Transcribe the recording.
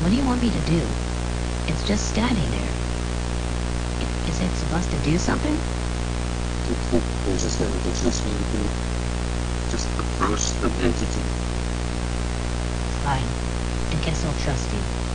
What do you want me to do? It's just standing there. Is it supposed to do something? You just need to just approach the entity. Fine. I guess I'll trust you.